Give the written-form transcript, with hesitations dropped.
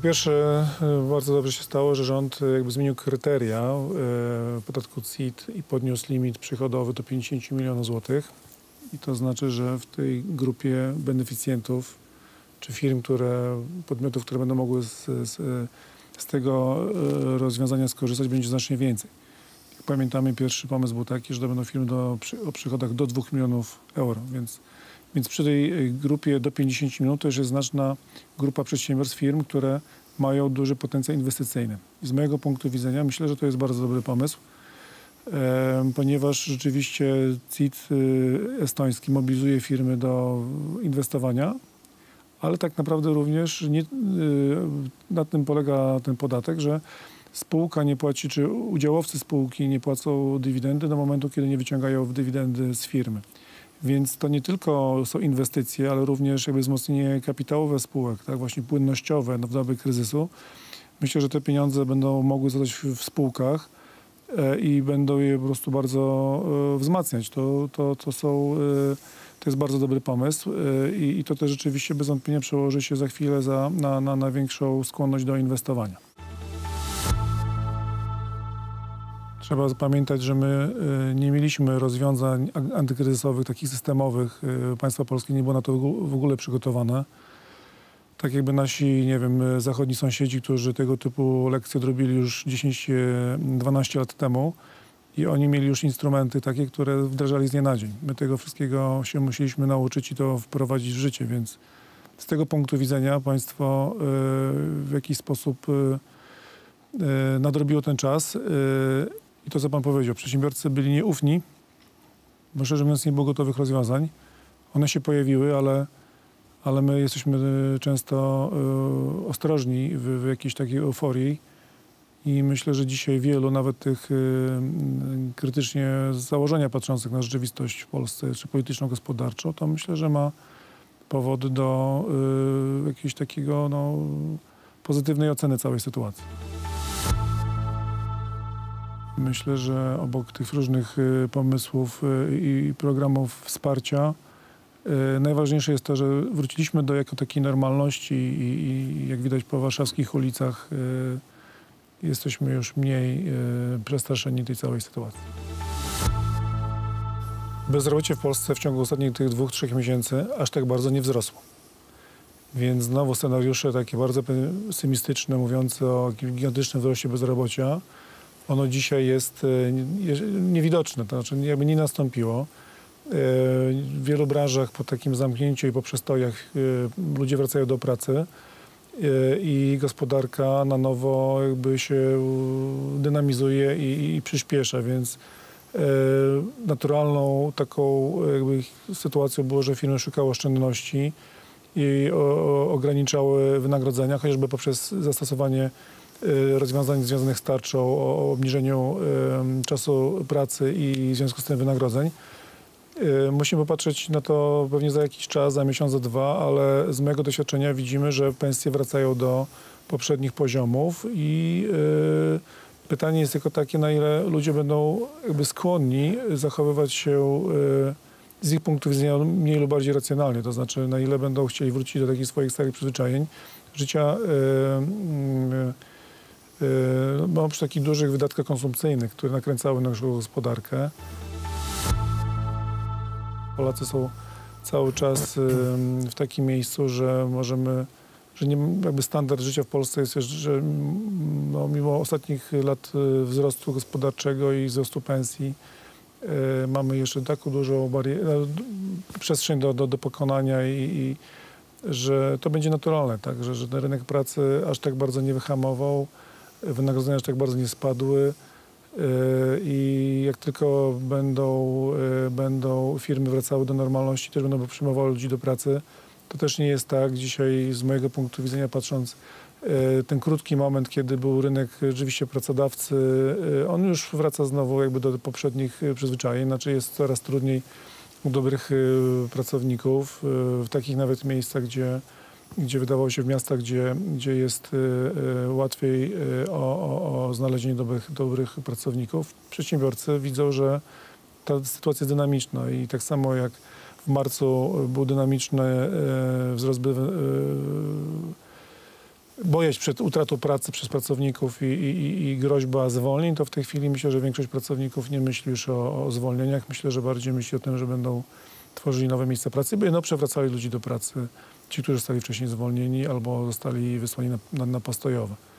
pierwsze, bardzo dobrze się stało, że rząd jakby zmienił kryteria podatku CIT i podniósł limit przychodowy do 50 milionów złotych. I to znaczy, że w tej grupie beneficjentów czy firm, podmiotów, które będą mogły z tego rozwiązania skorzystać, będzie znacznie więcej. Jak pamiętamy, pierwszy pomysł był taki, że to będą firmy o przychodach do 2 milionów euro, więc przy tej grupie do 50 milionów to już jest znaczna grupa przedsiębiorstw, firm, które mają duży potencjał inwestycyjny. I z mojego punktu widzenia myślę, że to jest bardzo dobry pomysł, ponieważ rzeczywiście CIT estoński mobilizuje firmy do inwestowania, ale tak naprawdę również na tym polega ten podatek, że spółka nie płaci, czy udziałowcy spółki nie płacą dywidendy do momentu, kiedy nie wyciągają dywidendy z firmy. Więc to nie tylko są inwestycje, ale również jakby wzmocnienie kapitałowe spółek, tak, właśnie płynnościowe w dobie kryzysu. Myślę, że te pieniądze będą mogły zostać w spółkach i będą je po prostu bardzo wzmacniać. To jest bardzo dobry pomysł i to też rzeczywiście bez wątpienia przełoży się za chwilę na większą skłonność do inwestowania. Trzeba pamiętać, że my nie mieliśmy rozwiązań antykryzysowych, takich systemowych. Państwo polskie nie było na to w ogóle przygotowane. Tak jakby nasi, nie wiem, zachodni sąsiedzi, którzy tego typu lekcje odrobili już 10-12 lat temu i oni mieli już instrumenty takie, które wdrażali z dnia na dzień. My tego wszystkiego się musieliśmy nauczyć i to wprowadzić w życie, więc z tego punktu widzenia państwo w jakiś sposób nadrobiło ten czas. I to, co pan powiedział, przedsiębiorcy byli nieufni, bo szczerze mówiąc nie było gotowych rozwiązań. One się pojawiły, ale my jesteśmy często ostrożni w jakiejś takiej euforii i myślę, że dzisiaj wielu, nawet tych krytycznie z założenia patrzących na rzeczywistość w Polsce, czy polityczną, gospodarczą, to myślę, że ma powód do jakiejś takiego pozytywnej oceny całej sytuacji. Myślę, że obok tych różnych pomysłów i programów wsparcia najważniejsze jest to, że wróciliśmy do jako takiej normalności i jak widać po warszawskich ulicach jesteśmy już mniej przestraszeni tej całej sytuacji. Bezrobocie w Polsce w ciągu ostatnich tych 2-3 miesięcy aż tak bardzo nie wzrosło. Więc znowu scenariusze takie bardzo pesymistyczne, mówiące o gigantycznym wzroście bezrobocia, ono dzisiaj jest niewidoczne, to znaczy jakby nie nastąpiło. W wielu branżach po takim zamknięciu i po przestojach ludzie wracają do pracy i gospodarka na nowo jakby się dynamizuje i przyspiesza, więc naturalną taką jakby sytuacją było, że firmy szukały oszczędności i ograniczały wynagrodzenia, chociażby poprzez zastosowanie rozwiązań związanych z tarczą, o obniżeniu czasu pracy i w związku z tym wynagrodzeń. Musimy popatrzeć na to pewnie za jakiś czas, za miesiąc, za dwa, ale z mojego doświadczenia widzimy, że pensje wracają do poprzednich poziomów i pytanie jest tylko takie, na ile ludzie będą jakby skłonni zachowywać się z ich punktu widzenia mniej lub bardziej racjonalnie, to znaczy na ile będą chcieli wrócić do takich swoich starych przyzwyczajeń życia przy takich dużych wydatkach konsumpcyjnych, które nakręcały naszą gospodarkę. Polacy są cały czas w takim miejscu, że jakby standard życia w Polsce jest, że mimo ostatnich lat wzrostu gospodarczego i wzrostu pensji mamy jeszcze taką dużą przestrzeń do pokonania i że to będzie naturalne, tak? Że ten rynek pracy aż tak bardzo nie wyhamował, wynagrodzenia aż tak bardzo nie spadły i jak tylko będą firmy wracały do normalności, też będą przyjmowały ludzi do pracy, to też nie jest tak. Dzisiaj z mojego punktu widzenia patrząc, ten krótki moment, kiedy był rynek rzeczywiście pracodawcy, on już wraca znowu jakby do poprzednich przyzwyczajeń, znaczy jest coraz trudniej u dobrych pracowników, w takich nawet miejscach, gdzie wydawało się w miastach, gdzie jest łatwiej o znalezienie dobrych pracowników. Przedsiębiorcy widzą, że ta sytuacja jest dynamiczna i tak samo jak w marcu był dynamiczny wzrost bojaźń przed utratą pracy przez pracowników i groźba zwolnień, to w tej chwili myślę, że większość pracowników nie myśli już o zwolnieniach. Myślę, że bardziej myśli o tym, że będą tworzyli nowe miejsca pracy, będą przewracali ludzi do pracy, ci, którzy zostali wcześniej zwolnieni albo zostali wysłani na postojowe.